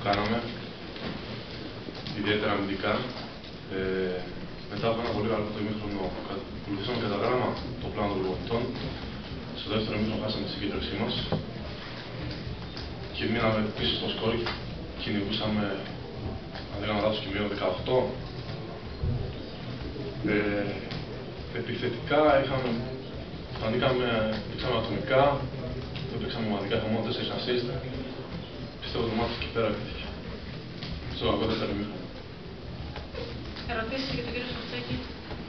κάναμε, ιδιαίτερα αμυντικά. Μετά από ένα πολύ καλό ημίχρονο, ακολουθήσαμε κατά γράμμα το πλάνο των προπονητών. Στο δεύτερο ημίχρονο χάσαμε τη συγκέντρωσή μας και μείναμε πίσω στο σκορ. Κυνηγούσαμε, αν δεν κάνω λάθος, και μείον 18. Επιθετικά φανήκαμε ατομικά, δεν παίξαμε ομαδικά, είχαμε μόνο 4 assist. Πιστεύω το μάτι εκεί πέρα πέτυχε. Στο κακό δεύτερο ημίχρονο. Ερωτήσεις για τον κύριο Σοφτσάκη?